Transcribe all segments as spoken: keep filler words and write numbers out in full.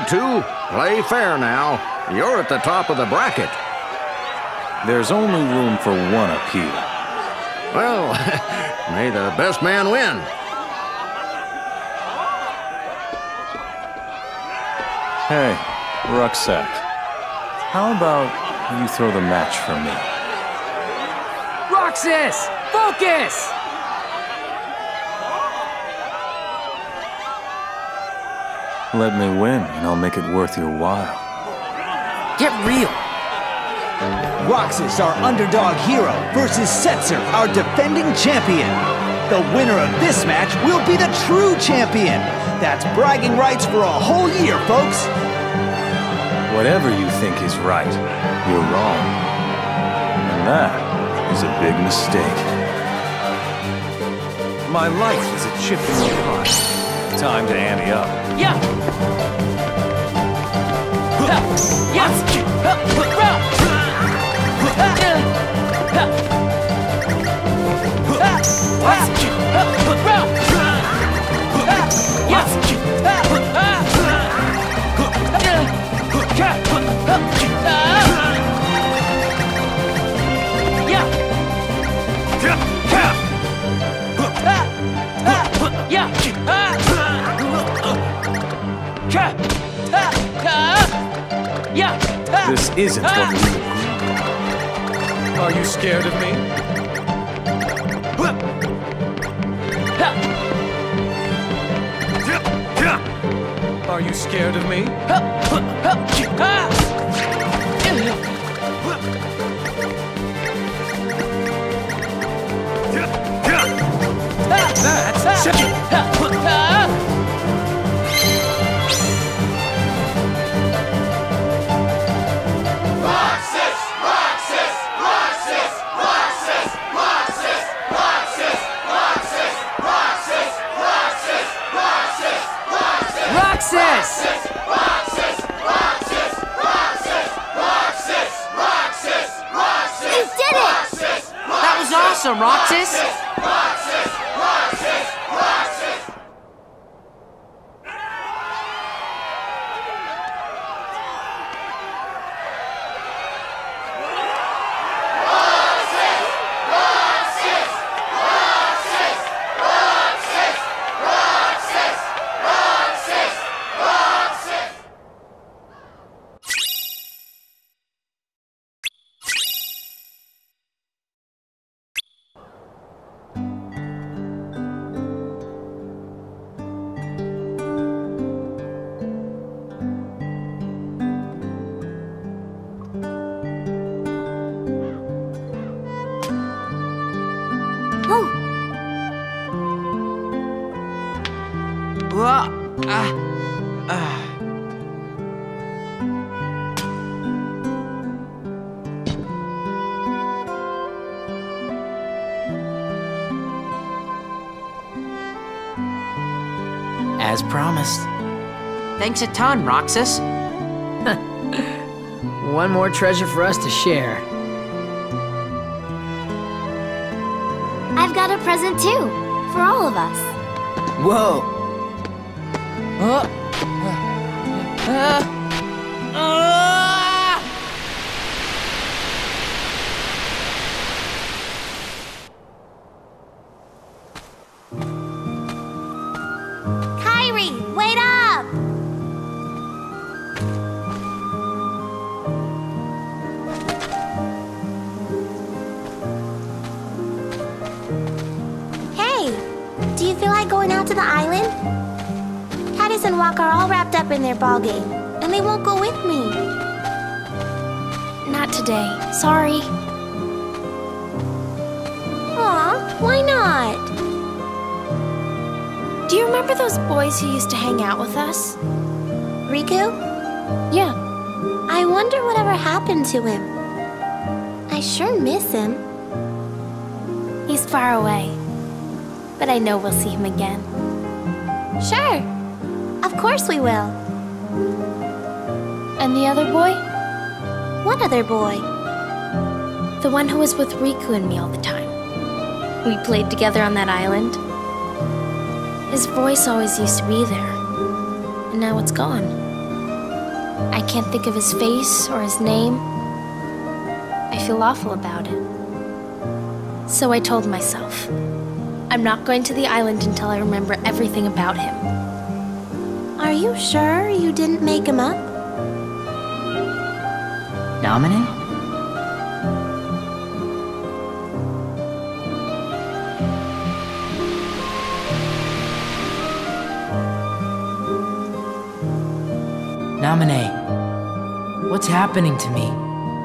two, play fair now. You're at the top of the bracket. There's only room for one appeal. Well, may the best man win. Hey, Rucksack. How about you throw the match for me? Roxas! Focus! Let me win, and I'll make it worth your while. Get real! Roxas, our underdog hero, versus Setzer, our defending champion. The winner of this match will be the true champion. That's bragging rights for a whole year, folks. Whatever you think is right, you're wrong. And that is a big mistake. My life is a chip in the pot. Time to ante up. Yeah! Yeah! This isn't what we agreed. Are you scared of me? Are you scared of me? That's it. Awesome, Roxas! As promised. Thanks a ton, Roxas. One more treasure for us to share. I've got a present too, for all of us. Whoa. Uh, uh, uh, Kyrie, wait up! Hey, do you feel like going out to the island? Titus and Walk are all wrapped up in their ball game, and they won't go with me. Not today, sorry. Aw, why not? Do you remember those boys who used to hang out with us? Riku? Yeah. I wonder whatever happened to him. I sure miss him. He's far away, but I know we'll see him again. Sure. Of course we will. And the other boy? What other boy? The one who was with Riku and me all the time. We played together on that island. His voice always used to be there, and now it's gone. I can't think of his face or his name. I feel awful about it. So I told myself, I'm not going to the island until I remember everything about him. Are you sure you didn't make him up? Naminé? Naminé, what's happening to me?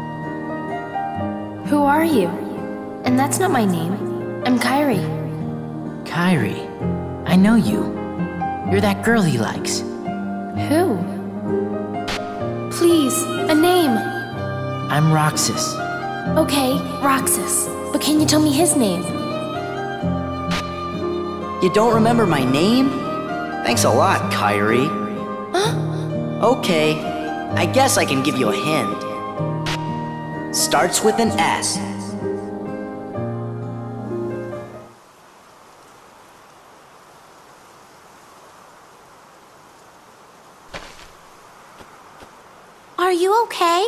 Who are you? And that's not my name. I'm Kairi. Kairi, I know you. You're that girl he likes. Who? Please, a name. I'm Roxas. Okay, Roxas. But can you tell me his name? You don't remember my name? Thanks a lot, Kairi. Huh? Okay, I guess I can give you a hint. Starts with an S. Are you okay?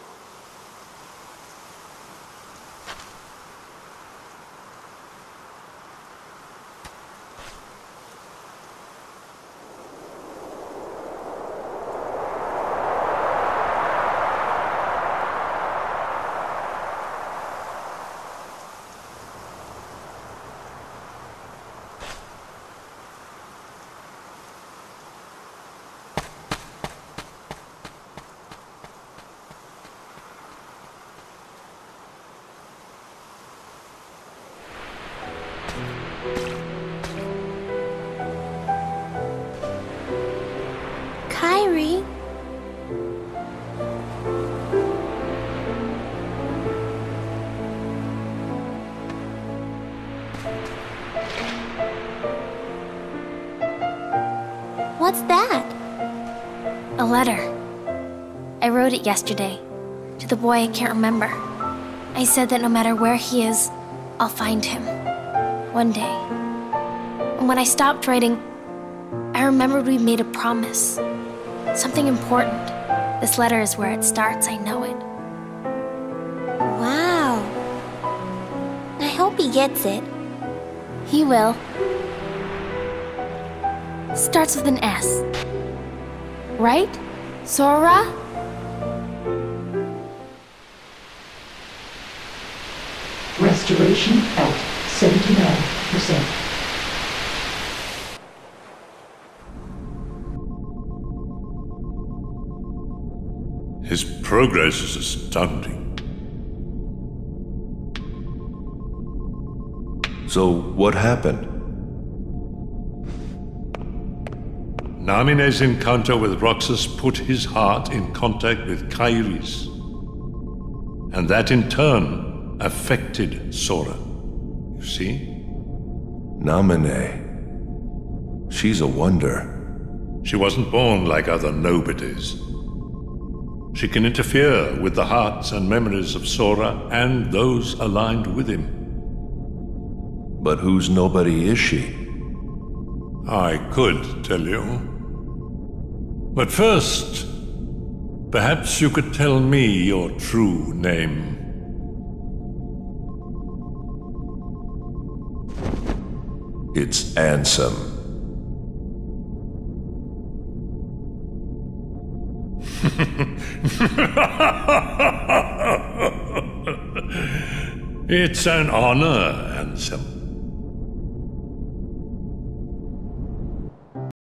Kairi? What's that? A letter. I wrote it yesterday. To the boy I can't remember. I said that no matter where he is, I'll find him. One day. And when I stopped writing, I remembered we made a promise. Something important. This letter is where it starts, I know it. Wow. I hope he gets it. He will. Starts with an S. Right? Sora? Restoration at seventy-nine percent. His progress is astounding. So, what happened? Naminé's encounter with Roxas put his heart in contact with Kairi's. And that in turn affected Sora. You see? Naminé. She's a wonder. She wasn't born like other nobodies. She can interfere with the hearts and memories of Sora and those aligned with him. But whose nobody is she? I could tell you. But first, perhaps you could tell me your true name. It's Ansem. It's an honor, Ansem.